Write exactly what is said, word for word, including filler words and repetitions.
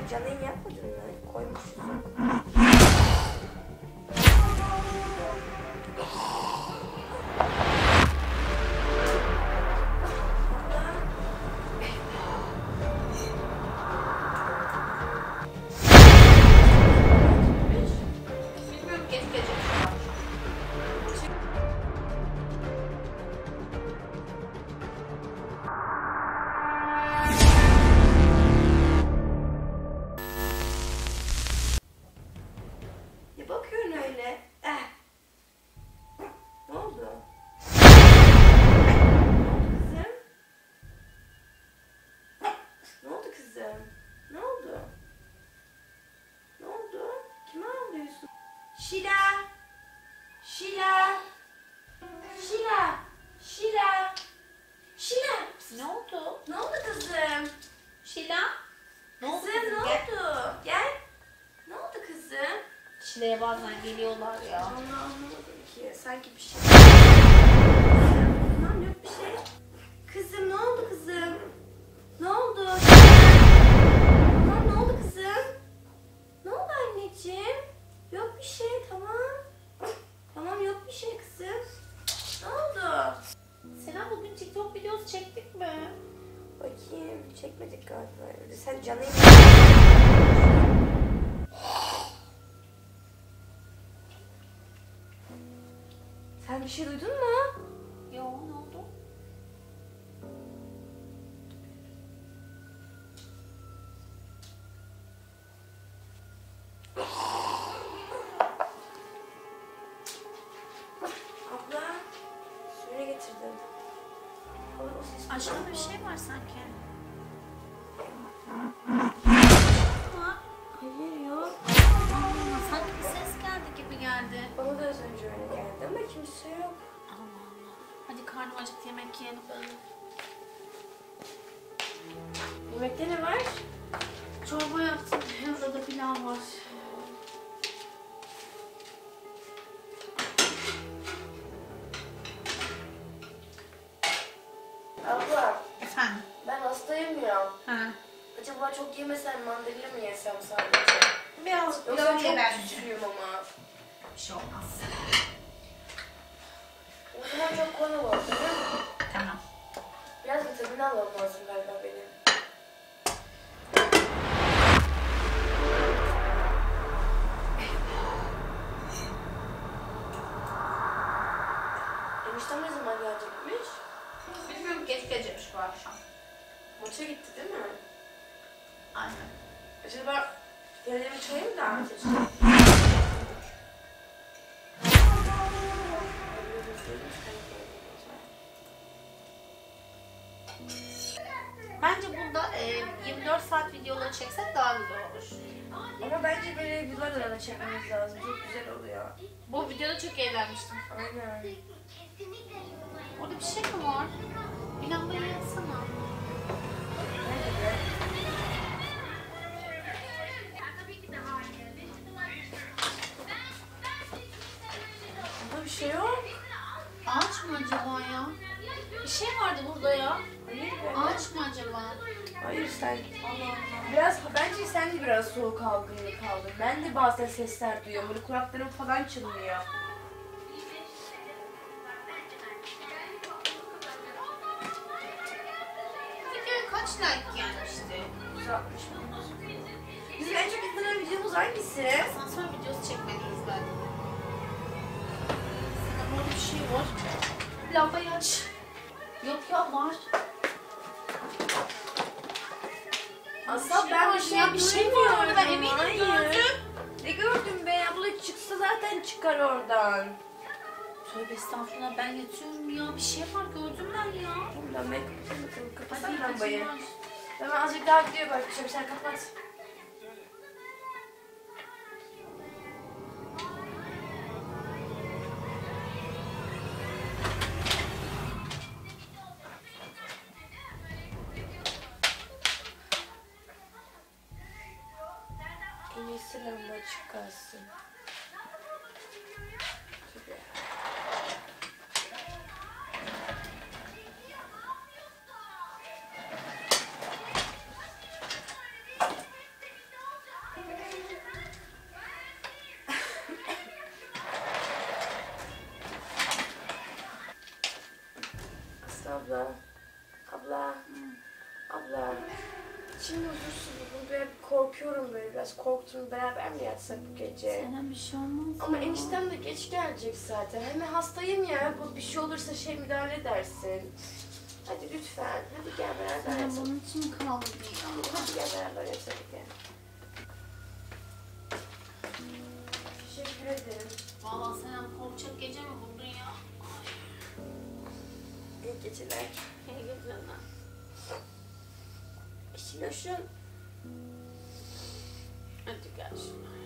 canın yapmadın mı? Koymuşsun. Bakıyorum öyle. Eh. Ne oldu? Kızım? Ne oldu kızım? Ne oldu? Ne oldu? Kime ağlıyorsun? Şila! Şila! Şila! Şila! Şila! Ne oldu? Ne oldu kızım? Şila? Ne oldu Kızım kızım? ne Gel. oldu? Gel. Ne oldu kızım? Şila'ya bazen geliyorlar ya. Vallahi anlamadım ki. Sanki bir şey. Kızım, tamam yok bir şey. Kızım ne oldu kızım? Ne oldu? Tamam ne oldu kızım? Ne oldu anneciğim? Yok bir şey tamam. Tamam yok bir şey kızım. Ne oldu? Selam, bugün TikTok videosu çektik mi? Bakayım çekmedik galiba. Öyle. Sen canın Sen bir şey duydun mu? Yo, ne oldu? Abla suyunu getirdim. Abla, o ses- Aşağıda bir şey var sanki. Ha? Hayır yok. Aa, sanki bir ses geldi gibi geldi. Bana da az önce öyle geldi ama kimse yok. Allah Allah. Hadi karnım acıktı, yemek yiyelim. Yemekte ne var? Çorba yaptım. Yanında da pilav var. Abla Efendim? ben hastayım ya. Ha. Acaba çok yemesem mandalina mı yesem sadece? Birazcık Yoksa pilav çok ye bence. güçlüyüm ama. Bir şey olmaz. O zaman çok kola var değil mi? Tamam. Biraz vitamin almam lazım galiba benim. Eniştem ne zaman gelecekmiş? Bilmiyorum, geç gelecekmiş bu akşam. Maça gitti değil mi? Aynen. Acaba Feride çayı mı davet edecek? Bence bunda e, yirmi dört saat videoları çeksek daha güzel olur. Ama bence böyle yıllar arada çekmemiz lazım. Çok güzel oluyor. Bu videoda çok eğlenmiştim. Aynen. Orada bir şey mi var? Bir lambayı yaksana. Nerede be? Burada bir şey yok. Ağaç mı acaba ya? Bir şey vardı burada ya. Hayır be. Ağaç mı acaba? Hayır sen. Allah Allah. Biraz bence sen de biraz soğuk algınlık kaldın. Ben de bazen sesler duyuyorum. Böyle kulaklarım falan çınlıyor. Videoya kaç like gelmişti? yüz altmış mı? Bizim en çok izlenen videomuz hangisi? Asansör videosu çekmeliyiz belki. Senin orada bir şey var. Lambayı aç. Yok ya, var. Asla ben bir şey, ya, bir şey var orada, ben eminim Hayır. gördüm. Ne gördün be? Abla çıksa zaten çıkar oradan. Tövbe estağfurullah, ben yatıyorum ya. Bir şey var, gördüm ben ya. Tamam ben kapatayım bakalım. Kapatsana Hadi lambayı. yatın. Ben azıcık daha videoya bakacağım. Sen kapat. En iyisi lamba açık kalsın. Abla. Abla. Abla. Şimdi huzursuzum. Böyle korkuyorum böyle biraz. Korktum. Beraber mi yatsak bu gece? Sana bir şey olmaz. Ama ya. eniştem de geç gelecek zaten. Hem hastayım ya. Bu bir şey olursa şey müdahale edersin. Hadi lütfen. Hadi gel beraber Sana yatalım. bunun için kaldı ya. Hadi gel beraber yatalım gel. Teşekkür ederim. Valla Senem korkacak gece mi buldun ya? Ay. İyi geceler. İyi geceler. Şiloş'um. Hadi gel şimdi.